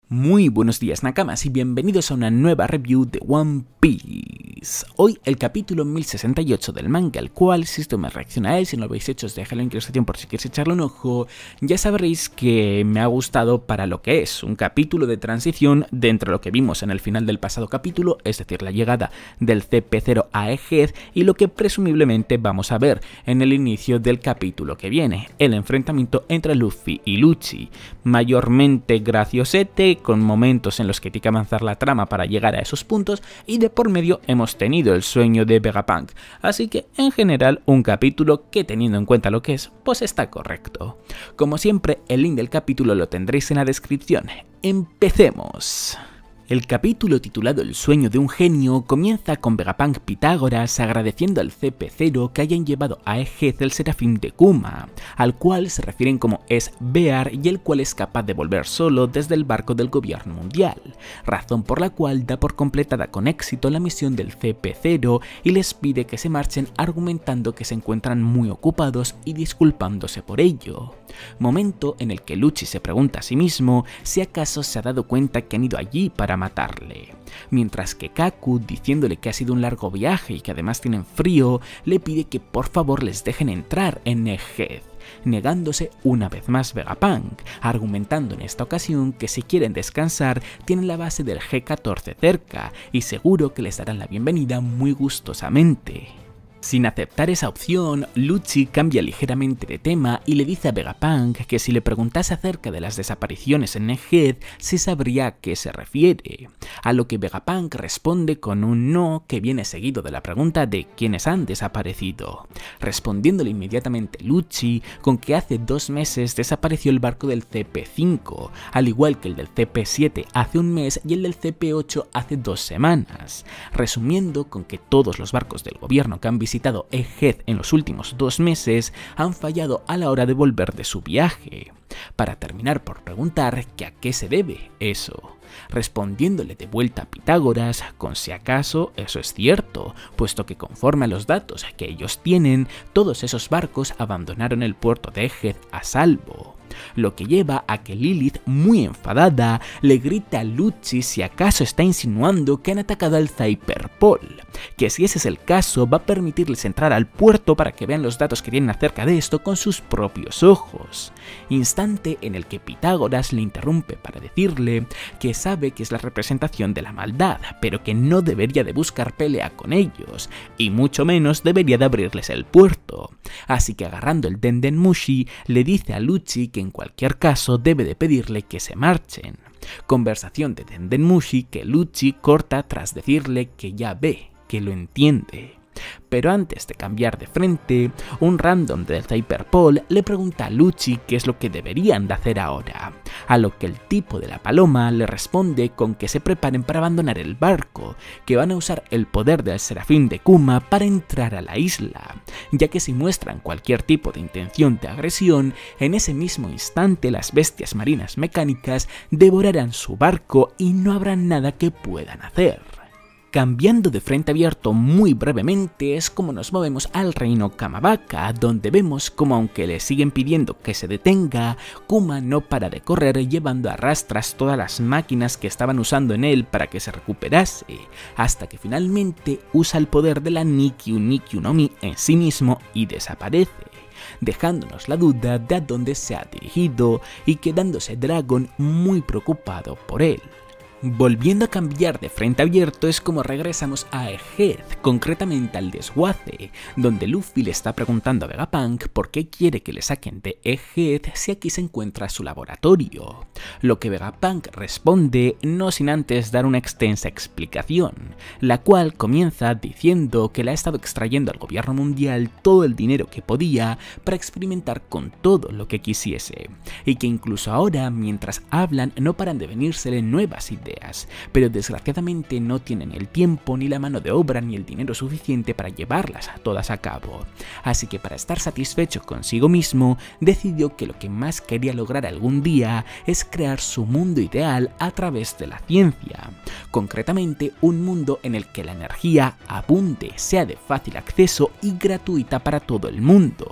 Muy buenos días Nakamas y bienvenidos a una nueva review de One Piece. Hoy el capítulo 1068 del manga, el cual, si esto me reacciona a él, si no lo habéis hecho os dejarlo en descripción por si queréis echarle un ojo. Ya sabréis que me ha gustado para lo que es, un capítulo de transición de entre lo que vimos en el final del pasado capítulo, es decir, la llegada del CP0 a Egghead y lo que presumiblemente vamos a ver en el inicio del capítulo que viene, el enfrentamiento entre Luffy y Lucci, mayormente graciosete, con momentos en los que tiene que avanzar la trama para llegar a esos puntos, y de por medio hemos tenido el sueño de Vegapunk, así que en general un capítulo que, teniendo en cuenta lo que es, pues está correcto. Como siempre, el link del capítulo lo tendréis en la descripción. ¡Empecemos! El capítulo titulado El sueño de un genio comienza con Vegapunk Pitágoras agradeciendo al CP0 que hayan llevado a Egghead el serafín de Kuma, al cual se refieren como Bear y el cual es capaz de volver solo desde el barco del gobierno mundial, razón por la cual da por completada con éxito la misión del CP0 y les pide que se marchen argumentando que se encuentran muy ocupados y disculpándose por ello. Momento en el que Lucci se pregunta a sí mismo si acaso se ha dado cuenta que han ido allí para matarle, mientras que Kaku, diciéndole que ha sido un largo viaje y que además tienen frío, le pide que por favor les dejen entrar en Egghead, negándose una vez más Vegapunk, argumentando en esta ocasión que si quieren descansar tienen la base del G14 cerca y seguro que les darán la bienvenida muy gustosamente. Sin aceptar esa opción, Lucci cambia ligeramente de tema y le dice a Vegapunk que si le preguntase acerca de las desapariciones en Egghead se sabría a qué se refiere, a lo que Vegapunk responde con un no que viene seguido de la pregunta de quiénes han desaparecido, respondiéndole inmediatamente Lucci con que hace 2 meses desapareció el barco del CP5, al igual que el del CP7 hace un mes y el del CP8 hace 2 semanas, resumiendo con que todos los barcos del gobierno que han visitado Egghead en los últimos 2 meses han fallado a la hora de volver de su viaje, para terminar por preguntar que a qué se debe eso, respondiéndole de vuelta a Pitágoras con si acaso eso es cierto, puesto que conforme a los datos que ellos tienen, todos esos barcos abandonaron el puerto de Egghead a salvo. Lo que lleva a que Lilith, muy enfadada, le grita a Lucci si acaso está insinuando que han atacado al Cyberpol, que si ese es el caso va a permitirles entrar al puerto para que vean los datos que tienen acerca de esto con sus propios ojos, instante en el que Pitágoras le interrumpe para decirle que sabe que es la representación de la maldad, pero que no debería de buscar pelea con ellos, y mucho menos debería de abrirles el puerto, así que agarrando el Denden Mushi le dice a Lucci que en cualquier caso debe de pedirle que se marchen. Conversación de Denden Mushi que Lucci corta tras decirle que ya ve, que lo entiende. Pero antes de cambiar de frente, un random del Cyberpol le pregunta a Lucci qué es lo que deberían de hacer ahora, a lo que el tipo de la paloma le responde con que se preparen para abandonar el barco, que van a usar el poder del serafín de Kuma para entrar a la isla, ya que si muestran cualquier tipo de intención de agresión, en ese mismo instante las bestias marinas mecánicas devorarán su barco y no habrá nada que puedan hacer. Cambiando de frente abierto muy brevemente es como nos movemos al reino Kamabaka, donde vemos como aunque le siguen pidiendo que se detenga, Kuma no para de correr llevando a rastras todas las máquinas que estaban usando en él para que se recuperase, hasta que finalmente usa el poder de la Nikyu Nikyu no Mi en sí mismo y desaparece, dejándonos la duda de a dónde se ha dirigido y quedándose Dragon muy preocupado por él. Volviendo a cambiar de frente abierto es como regresamos a Egghead, concretamente al desguace, donde Luffy le está preguntando a Vegapunk por qué quiere que le saquen de Egghead si aquí se encuentra su laboratorio, lo que Vegapunk responde no sin antes dar una extensa explicación, la cual comienza diciendo que le ha estado extrayendo al gobierno mundial todo el dinero que podía para experimentar con todo lo que quisiese, y que incluso ahora mientras hablan no paran de venírsele nuevas ideas, pero desgraciadamente no tienen el tiempo, ni la mano de obra, ni el dinero suficiente para llevarlas todas a cabo. Así que para estar satisfecho consigo mismo, decidió que lo que más quería lograr algún día es crear su mundo ideal a través de la ciencia. Concretamente, un mundo en el que la energía abunde, sea de fácil acceso y gratuita para todo el mundo.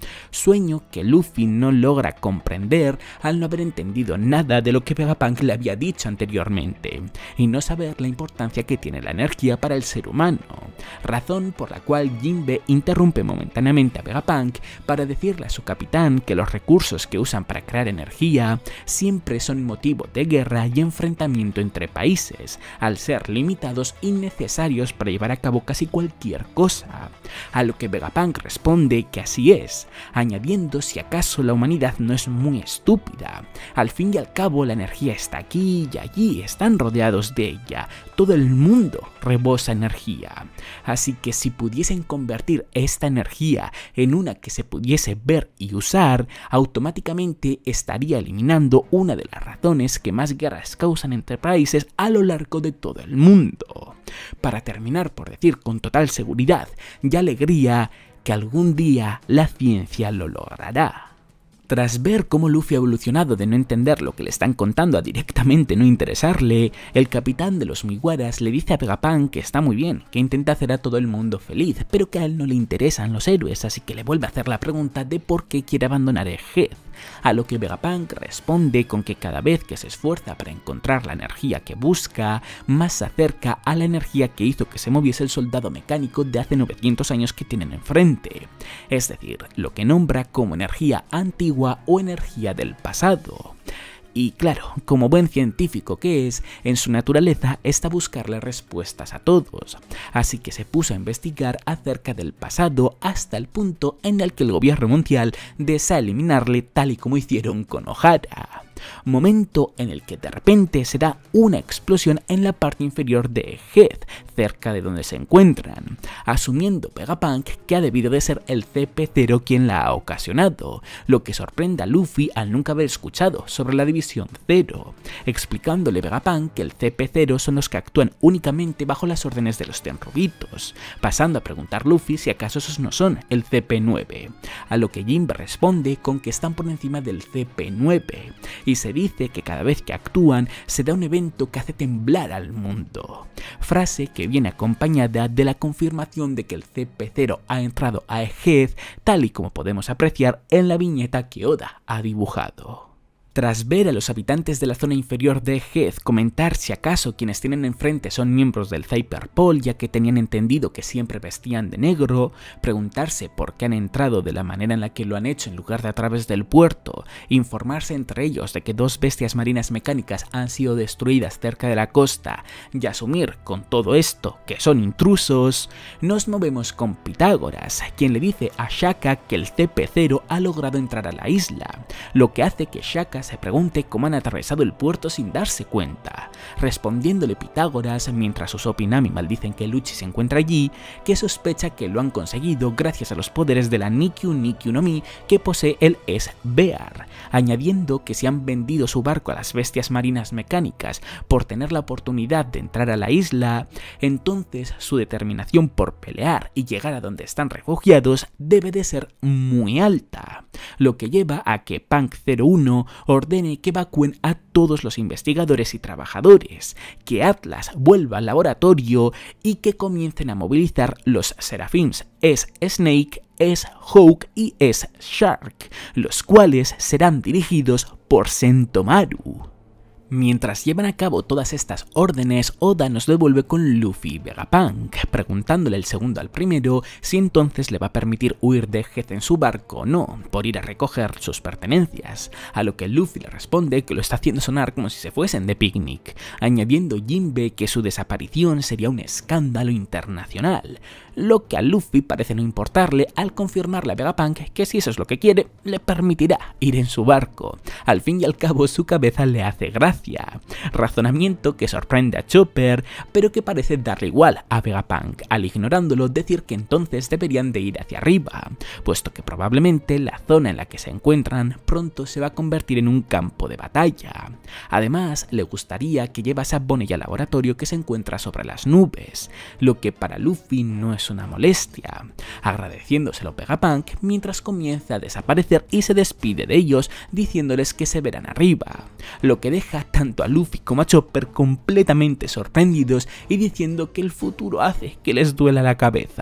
Sueño que Luffy no logra comprender al no haber entendido nada de lo que Vegapunk le había dicho anteriormente, y no saber la importancia que tiene la energía para el ser humano, razón por la cual Jinbe interrumpe momentáneamente a Vegapunk para decirle a su capitán que los recursos que usan para crear energía siempre son motivo de guerra y enfrentamiento entre países, al ser limitados y necesarios para llevar a cabo casi cualquier cosa, a lo que Vegapunk responde que así es, añadiendo si acaso la humanidad no es muy estúpida. Al fin y al cabo la energía está aquí y allí, están rodeados de ella, todo el mundo rebosa energía, así que si pudiesen convertir esta energía en una que se pudiese ver y usar, automáticamente estaría eliminando una de las razones que más guerras causan entre países a lo largo de todo el mundo. Para terminar por decir con total seguridad y alegría que algún día la ciencia lo logrará. Tras ver cómo Luffy ha evolucionado de no entender lo que le están contando a directamente no interesarle, el capitán de los Mugiwaras le dice a Vegapunk que está muy bien, que intenta hacer a todo el mundo feliz, pero que a él no le interesan los héroes, así que le vuelve a hacer la pregunta de por qué quiere abandonar Egghead, a lo que Vegapunk responde con que cada vez que se esfuerza para encontrar la energía que busca, más se acerca a la energía que hizo que se moviese el soldado mecánico de hace 900 años que tienen enfrente, es decir, lo que nombra como energía antigua o energía del pasado. Y claro, como buen científico que es, en su naturaleza está buscarle respuestas a todos, así que se puso a investigar acerca del pasado hasta el punto en el que el gobierno mundial desea eliminarle tal y como hicieron con Ohara. Momento en el que de repente se da una explosión en la parte inferior de Egghead, cerca de donde se encuentran, asumiendo Vegapunk que ha debido de ser el CP0 quien la ha ocasionado, lo que sorprende a Luffy al nunca haber escuchado sobre la División 0, explicándole Vegapunk que el CP0 son los que actúan únicamente bajo las órdenes de los Tenryubitos, pasando a preguntar Luffy si acaso esos no son el CP9, a lo que Jinbe responde con que están por encima del CP9, y se dice que cada vez que actúan se da un evento que hace temblar al mundo, frase que viene acompañada de la confirmación de que el CP0 ha entrado a Egghead, tal y como podemos apreciar en la viñeta que Oda ha dibujado. Tras ver a los habitantes de la zona inferior de Egghead comentar si acaso quienes tienen enfrente son miembros del Cyberpol, ya que tenían entendido que siempre vestían de negro, preguntarse por qué han entrado de la manera en la que lo han hecho en lugar de a través del puerto, informarse entre ellos de que dos bestias marinas mecánicas han sido destruidas cerca de la costa y asumir con todo esto que son intrusos, nos movemos con Pitágoras, quien le dice a Shaka que el CP0 ha logrado entrar a la isla, lo que hace que Shaka se pregunte cómo han atravesado el puerto sin darse cuenta, respondiéndole Pitágoras, mientras Usopp y Nami maldicen que Lucci se encuentra allí, que sospecha que lo han conseguido gracias a los poderes de la Nikyu Nikyu no Mi que posee el S-Bear, añadiendo que si han vendido su barco a las bestias marinas mecánicas por tener la oportunidad de entrar a la isla, entonces su determinación por pelear y llegar a donde están refugiados debe de ser muy alta, lo que lleva a que Punk 01 ordene que evacúen a todos los investigadores y trabajadores, que Atlas vuelva al laboratorio y que comiencen a movilizar los Seraphims S-Snake, S-Hawk y S-Shark, los cuales serán dirigidos por Sentomaru. Mientras llevan a cabo todas estas órdenes, Oda nos devuelve con Luffy y Vegapunk, preguntándole el segundo al primero si entonces le va a permitir huir de Egghead en su barco o no, por ir a recoger sus pertenencias, a lo que Luffy le responde que lo está haciendo sonar como si se fuesen de picnic, añadiendo Jinbe que su desaparición sería un escándalo internacional, lo que a Luffy parece no importarle al confirmarle a Vegapunk que si eso es lo que quiere, le permitirá ir en su barco. Al fin y al cabo su cabeza le hace gracia, razonamiento que sorprende a Chopper, pero que parece darle igual a Vegapunk, al ignorándolo decir que entonces deberían de ir hacia arriba, puesto que probablemente la zona en la que se encuentran pronto se va a convertir en un campo de batalla. Además, le gustaría que llevase a Bonnie al laboratorio que se encuentra sobre las nubes, lo que para Luffy no es una molestia, agradeciéndoselo a Vegapunk mientras comienza a desaparecer y se despide de ellos diciéndoles que se verán arriba, lo que deja tanto a Luffy como a Chopper completamente sorprendidos y diciendo que el futuro hace que les duela la cabeza.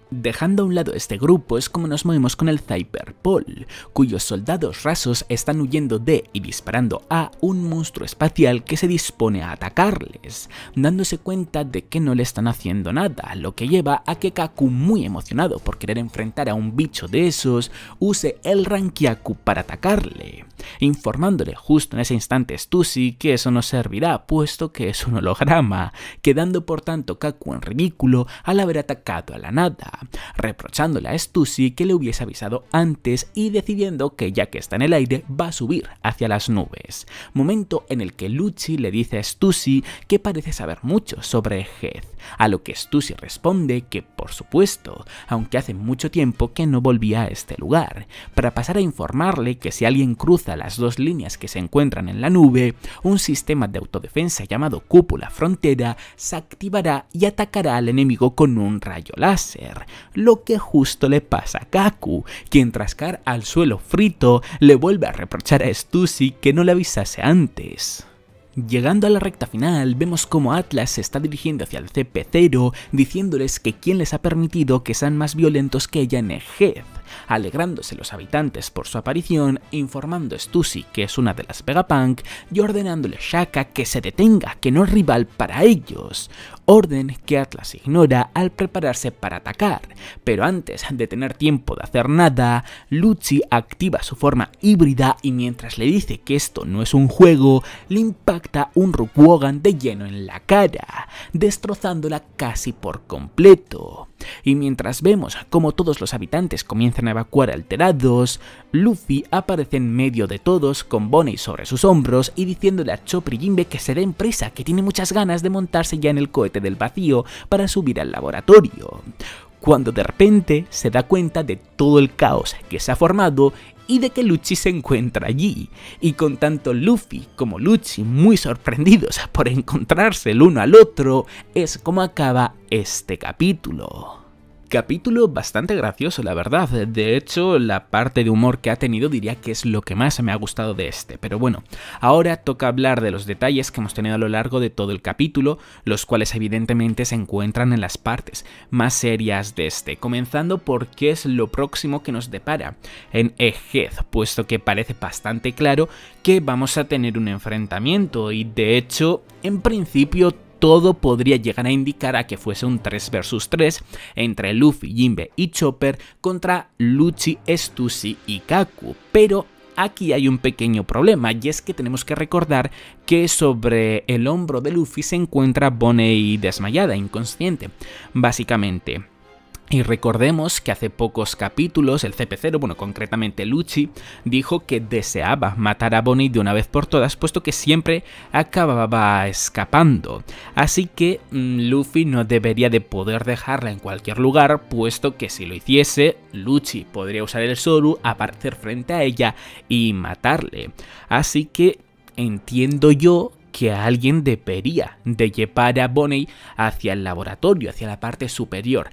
Dejando a un lado este grupo es como nos movemos con el Cyberpol, cuyos soldados rasos están huyendo de y disparando a un monstruo espacial que se dispone a atacarles, dándose cuenta de que no le están haciendo nada, lo que lleva a que Kaku, muy emocionado por querer enfrentar a un bicho de esos, use el Rankyaku para atacarle, informándole justo en ese instante Stussy que eso no servirá puesto que es un holograma, quedando por tanto Kaku en ridículo al haber atacado a la nada, reprochándole a Stussy que le hubiese avisado antes y decidiendo que ya que está en el aire va a subir hacia las nubes, momento en el que Lucci le dice a Stussy que parece saber mucho sobre Heath, a lo que Stussy responde que por supuesto, aunque hace mucho tiempo que no volvía a este lugar, para pasar a informarle que si alguien cruza las dos líneas que se encuentran en la nube, un sistema de autodefensa llamado Cúpula Frontera se activará y atacará al enemigo con un rayo láser, lo que justo le pasa a Kaku, quien tras caer al suelo frito le vuelve a reprochar a Stussy que no le avisase antes. Llegando a la recta final, vemos como Atlas se está dirigiendo hacia el CP0, diciéndoles que quién les ha permitido que sean más violentos que ella en Heath, alegrándose los habitantes por su aparición, informando a Stussy que es una de las Vegapunk y ordenándole a Shaka que se detenga, que no es rival para ellos, orden que Atlas ignora al prepararse para atacar, pero antes de tener tiempo de hacer nada, Lucci activa su forma híbrida y mientras le dice que esto no es un juego, le impacta un Rukwōgan de lleno en la cara, destrozándola casi por completo. Y mientras vemos como todos los habitantes comienzan a evacuar alterados, Luffy aparece en medio de todos con Bonnie sobre sus hombros y diciéndole a Chopper y Jinbe que se den prisa, que tiene muchas ganas de montarse ya en el cohete del vacío para subir al laboratorio, cuando de repente se da cuenta de todo el caos que se ha formado y de que Lucci se encuentra allí, y con tanto Luffy como Lucci muy sorprendidos por encontrarse el uno al otro, es como acaba este capítulo. Capítulo bastante gracioso, la verdad. De hecho, la parte de humor que ha tenido diría que es lo que más me ha gustado de este. Pero bueno, ahora toca hablar de los detalles que hemos tenido a lo largo de todo el capítulo, los cuales evidentemente se encuentran en las partes más serias de este. Comenzando por qué es lo próximo que nos depara en Heath, puesto que parece bastante claro que vamos a tener un enfrentamiento y de hecho, en principio, todo podría llegar a indicar a que fuese un 3 vs 3 entre Luffy, Jinbe y Chopper contra Lucci, Stussy y Kaku, pero aquí hay un pequeño problema y es que tenemos que recordar que sobre el hombro de Luffy se encuentra Bonnie desmayada, inconsciente, básicamente. Y recordemos que hace pocos capítulos el CP0, bueno, concretamente Lucci, dijo que deseaba matar a Bonnie de una vez por todas, puesto que siempre acababa escapando. Así que Luffy no debería de poder dejarla en cualquier lugar, puesto que si lo hiciese, Lucci podría usar el Zoru, aparecer frente a ella y matarle. Así que entiendo yo que alguien debería de llevar a Bonnie hacia el laboratorio, hacia la parte superior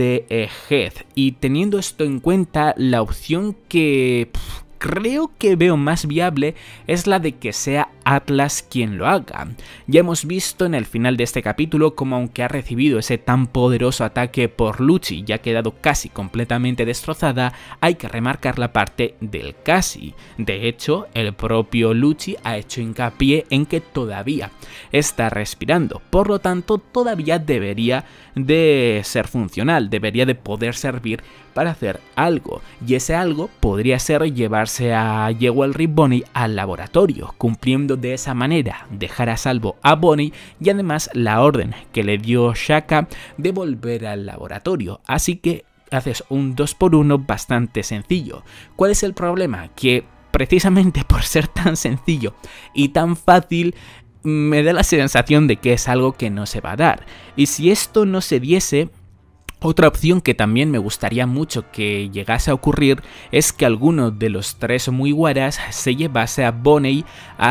de Heath. Y teniendo esto en cuenta, la opción que creo que veo más viable es la de que sea Atlas quien lo haga. Ya hemos visto en el final de este capítulo como aunque ha recibido ese tan poderoso ataque por Lucci y ha quedado casi completamente destrozada, hay que remarcar la parte del casi. De hecho, el propio Lucci ha hecho hincapié en que todavía está respirando, por lo tanto todavía debería de ser funcional, debería de poder servir para hacer algo, y ese algo podría ser llevarse a Jewel Bonnie al laboratorio, cumpliendo de esa manera dejar a salvo a Bonnie y además la orden que le dio Shaka de volver al laboratorio. Así que haces un 2x1 bastante sencillo. ¿Cuál es el problema? Que precisamente por ser tan sencillo y tan fácil, me da la sensación de que es algo que no se va a dar. Y si esto no se diese, otra opción que también me gustaría mucho que llegase a ocurrir es que alguno de los tres Mugiwaras se llevase a Bonnie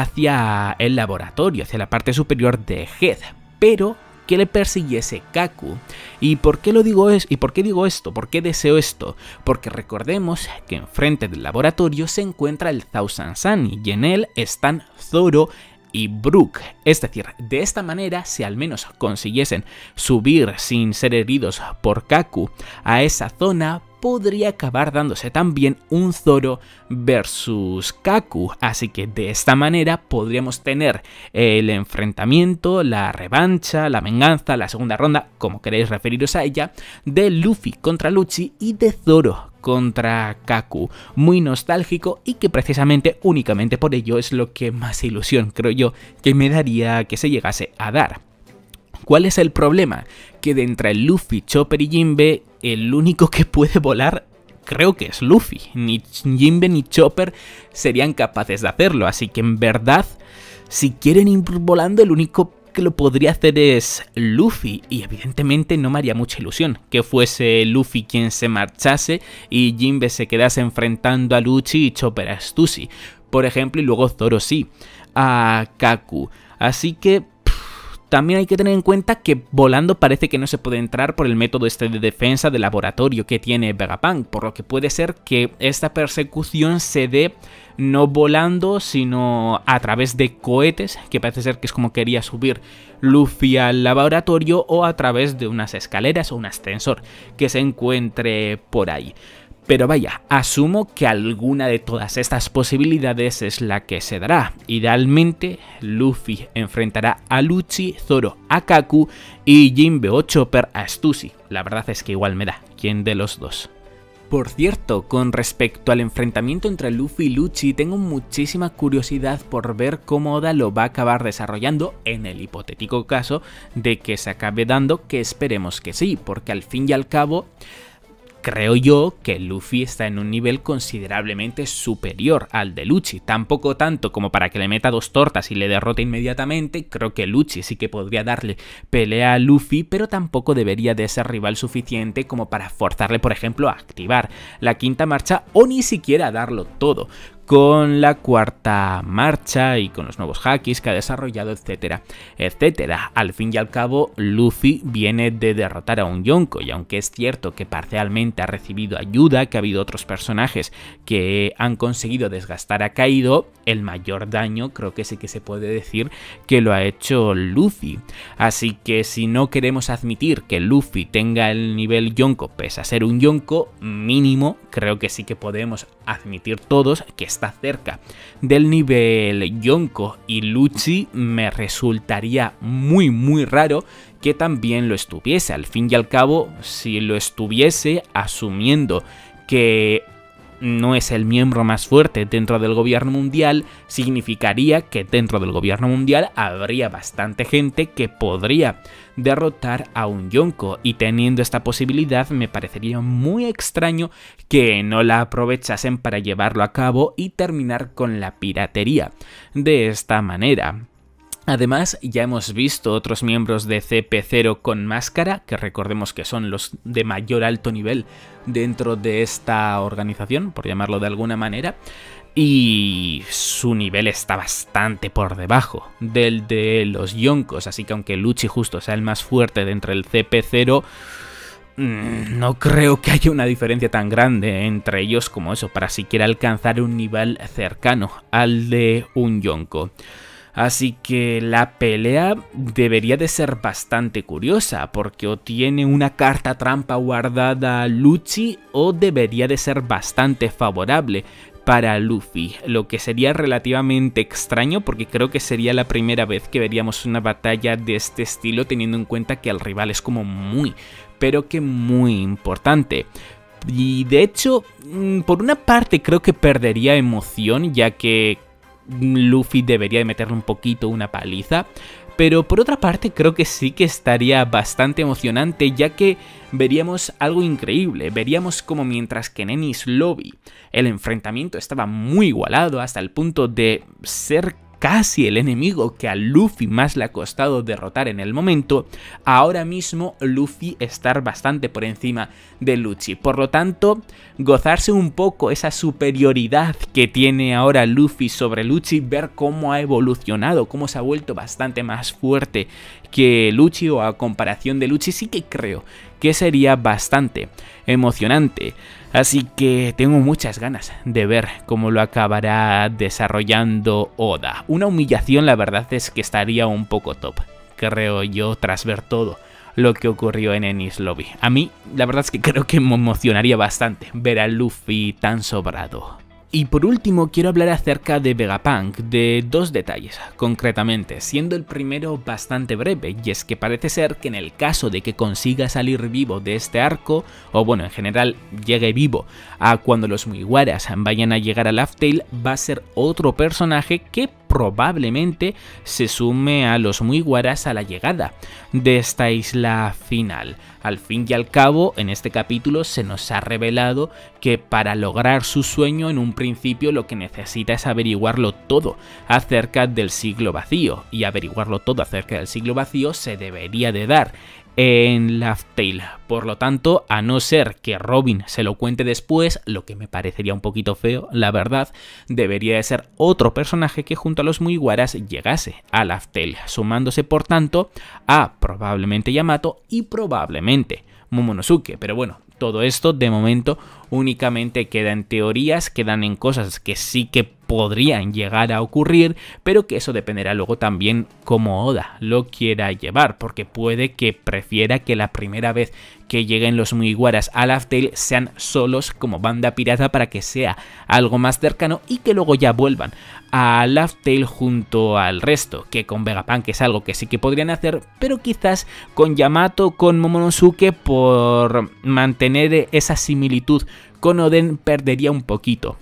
hacia el laboratorio, hacia la parte superior de Heath, pero que le persiguiese Kaku. ¿Y por qué lo digo ¿Y por qué digo esto? ¿Por qué deseo esto? Porque recordemos que enfrente del laboratorio se encuentra el Thousand Sunny y en él están Zoro y Brook. Es decir, de esta manera, si al menos consiguiesen subir sin ser heridos por Kaku a esa zona, podría acabar dándose también un Zoro versus Kaku, así que de esta manera podríamos tener el enfrentamiento, la revancha, la venganza, la segunda ronda, como queréis referiros a ella, de Luffy contra Lucci y de Zoro contra Kaku, muy nostálgico y que precisamente únicamente por ello es lo que más ilusión creo yo que me daría que se llegase a dar. ¿Cuál es el problema? Que de entre Luffy, Chopper y Jinbe, el único que puede volar creo que es Luffy. Ni Jinbe ni Chopper serían capaces de hacerlo, así que en verdad, si quieren ir volando, el único que lo podría hacer es Luffy, y evidentemente no me haría mucha ilusión que fuese Luffy quien se marchase y Jinbe se quedase enfrentando a Lucci y Chopper a Stussy, por ejemplo, y luego Zoro sí a Kaku. Así que también hay que tener en cuenta que volando parece que no se puede entrar por el método este de defensa de laboratorio que tiene Vegapunk, por lo que puede ser que esta persecución se dé no volando, sino a través de cohetes, que parece ser que es como quería subir Luffy al laboratorio, o a través de unas escaleras o un ascensor que se encuentre por ahí. Pero vaya, asumo que alguna de todas estas posibilidades es la que se dará. Idealmente, Luffy enfrentará a Lucci, Zoro a Kaku y Jinbe o Chopper a Stussy. La verdad es que igual me da quién de los dos. Por cierto, con respecto al enfrentamiento entre Luffy y Lucci, tengo muchísima curiosidad por ver cómo Oda lo va a acabar desarrollando en el hipotético caso de que se acabe dando, que esperemos que sí, porque al fin y al cabo creo yo que Luffy está en un nivel considerablemente superior al de Lucci, tampoco tanto como para que le meta dos tortas y le derrote inmediatamente. Creo que Lucci sí que podría darle pelea a Luffy, pero tampoco debería de ser rival suficiente como para forzarle, por ejemplo, a activar la quinta marcha o ni siquiera darlo todo con la cuarta marcha y con los nuevos hakis que ha desarrollado, etcétera, etcétera. Al fin y al cabo, Luffy viene de derrotar a un Yonko, y aunque es cierto que parcialmente ha recibido ayuda, que ha habido otros personajes que han conseguido desgastar a Kaido, el mayor daño creo que sí que se puede decir que lo ha hecho Luffy. Así que si no queremos admitir que Luffy tenga el nivel Yonko pese a ser un Yonko, mínimo creo que sí que podemos admitir todos que está cerca del nivel Yonko, y Lucci me resultaría muy raro que también lo estuviese. Al fin y al cabo, si lo estuviese, asumiendo que no es el miembro más fuerte dentro del gobierno mundial, significaría que dentro del gobierno mundial habría bastante gente que podría derrotar a un Yonko, y teniendo esta posibilidad me parecería muy extraño que no la aprovechasen para llevarlo a cabo y terminar con la piratería de esta manera. Además, ya hemos visto otros miembros de CP0 con máscara, que recordemos que son los de mayor alto nivel dentro de esta organización, por llamarlo de alguna manera, y su nivel está bastante por debajo del de los Yonkos, así que aunque Lucci justo sea el más fuerte dentro del CP0, no creo que haya una diferencia tan grande entre ellos como eso, para siquiera alcanzar un nivel cercano al de un Yonko. Así que la pelea debería de ser bastante curiosa, porque o tiene una carta trampa guardada a Lucci o debería de ser bastante favorable para Luffy, lo que sería relativamente extraño porque creo que sería la primera vez que veríamos una batalla de este estilo, teniendo en cuenta que el rival es como muy, pero que muy importante. Y de hecho, por una parte creo que perdería emoción, ya que Luffy debería de meterle un poquito una paliza, pero por otra parte creo que sí que estaría bastante emocionante, ya que veríamos algo increíble. Veríamos como mientras que en Enies Lobby el enfrentamiento estaba muy igualado hasta el punto de ser casi el enemigo que a Luffy más le ha costado derrotar en el momento, ahora mismo Luffy estar bastante por encima de Lucci. Por lo tanto, gozarse un poco esa superioridad que tiene ahora Luffy sobre Lucci, ver cómo ha evolucionado, cómo se ha vuelto bastante más fuerte que Lucci, o a comparación de Lucci, sí que creo que sería bastante emocionante. Así que tengo muchas ganas de ver cómo lo acabará desarrollando Oda. Una humillación, la verdad es que estaría un poco top, creo yo, tras ver todo lo que ocurrió en Enies Lobby. A mí, la verdad es que creo que me emocionaría bastante ver a Luffy tan sobrado. Y por último quiero hablar acerca de Vegapunk, de dos detalles concretamente, siendo el primero bastante breve, y es que parece ser que en el caso de que consiga salir vivo de este arco, o bueno, en general llegue vivo a cuando los Mugiwaras vayan a llegar a Laugh Tale, va a ser otro personaje que probablemente se sume a los Mugiwaras a la llegada de esta isla final. Al fin y al cabo, en este capítulo se nos ha revelado que para lograr su sueño en un principio lo que necesita es averiguarlo todo acerca del siglo vacío, y averiguarlo todo acerca del siglo vacío se debería de dar en Laugh Tale. Por lo tanto, a no ser que Robin se lo cuente después, lo que me parecería un poquito feo, la verdad, debería de ser otro personaje que junto a los Mugiwaras llegase a Laugh Tale, sumándose por tanto a probablemente Yamato y probablemente Momonosuke. Pero bueno, todo esto de momento únicamente queda en teorías, quedan en cosas que sí que podrían llegar a ocurrir, pero que eso dependerá luego también cómo Oda lo quiera llevar, porque puede que prefiera que la primera vez que lleguen los Mugiwaras a Laugh Tale sean solos como banda pirata para que sea algo más cercano y que luego ya vuelvan a Laugh Tale junto al resto, que con Vegapunk es algo que sí que podrían hacer, pero quizás con Yamato, con Momonosuke, por mantener esa similitud con Oden, perdería un poquito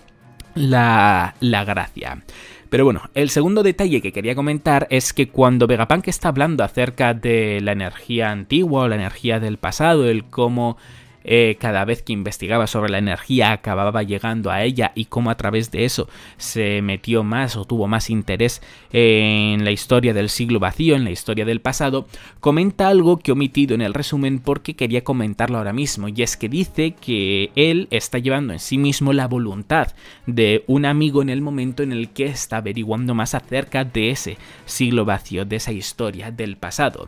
la gracia. Pero bueno, el segundo detalle que quería comentar es que cuando Vegapunk está hablando acerca de la energía antigua o la energía del pasado, el cómo cada vez que investigaba sobre la energía acababa llegando a ella y cómo a través de eso se metió más o tuvo más interés en la historia del siglo vacío, en la historia del pasado, comenta algo que he omitido en el resumen porque quería comentarlo ahora mismo, y es que dice que él está llevando en sí mismo la voluntad de un amigo en el momento en el que está averiguando más acerca de ese siglo vacío, de esa historia del pasado.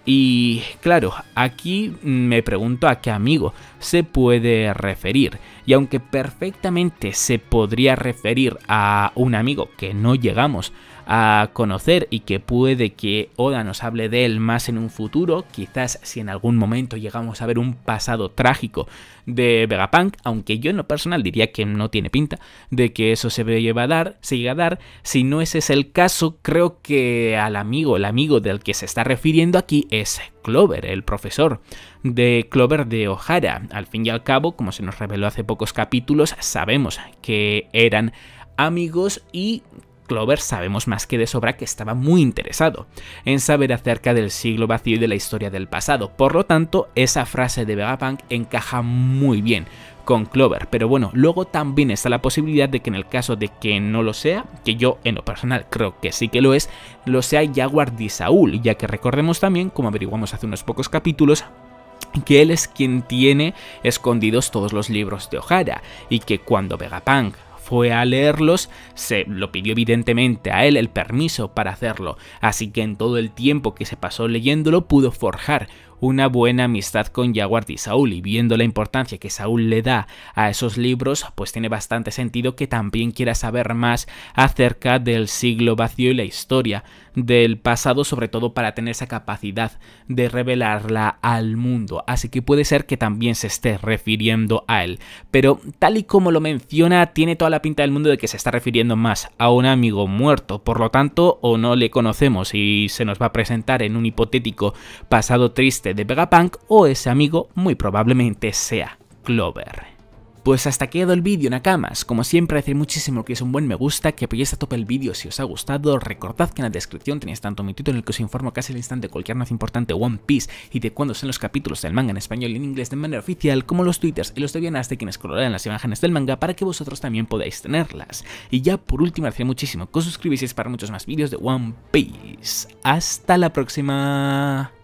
Y claro, aquí me pregunto a qué amigo se puede referir, y aunque perfectamente se podría referir a un amigo que no llegamos a conocer y que puede que Oda nos hable de él más en un futuro, quizás si en algún momento llegamos a ver un pasado trágico de Vegapunk, aunque yo en lo personal diría que no tiene pinta de que eso se llegue a dar. Si no ese es el caso, creo que el amigo del que se está refiriendo aquí es Clover, el profesor de Clover de Ohara. Al fin y al cabo, como se nos reveló hace pocos capítulos, sabemos que eran amigos y Clover sabemos más que de sobra que estaba muy interesado en saber acerca del siglo vacío y de la historia del pasado. Por lo tanto, esa frase de Vegapunk encaja muy bien con Clover. Pero bueno, luego también está la posibilidad de que en el caso de que no lo sea, que yo en lo personal creo que sí que lo sea Jaguar Di Saul, ya que recordemos también, como averiguamos hace unos pocos capítulos, que él es quien tiene escondidos todos los libros de Ohara, y que cuando Vegapunk fue a leerlos, se lo pidió evidentemente a él el permiso para hacerlo, así que en todo el tiempo que se pasó leyéndolo pudo forjar una buena amistad con Jaguar Di Saul, y viendo la importancia que Saul le da a esos libros, pues tiene bastante sentido que también quiera saber más acerca del siglo vacío y la historia del pasado, sobre todo para tener esa capacidad de revelarla al mundo, así que puede ser que también se esté refiriendo a él, pero tal y como lo menciona, tiene toda la pinta del mundo de que se está refiriendo más a un amigo muerto, por lo tanto, o no le conocemos y se nos va a presentar en un hipotético pasado triste de Vegapunk, o ese amigo muy probablemente sea Clover. Pues hasta aquí ha quedado el vídeo, Nakamas. Como siempre, agradecer muchísimo que es un buen me gusta, que apoyéis a tope el vídeo si os ha gustado. Recordad que en la descripción tenéis tanto mi Twitter en el que os informo casi al instante de cualquier noticia importante One Piece y de cuándo son los capítulos del manga en español y en inglés de manera oficial, como los twitters y los debianas de quienes colorean las imágenes del manga para que vosotros también podáis tenerlas. Y ya por último, agradecer muchísimo que os suscribáis para muchos más vídeos de One Piece. Hasta la próxima.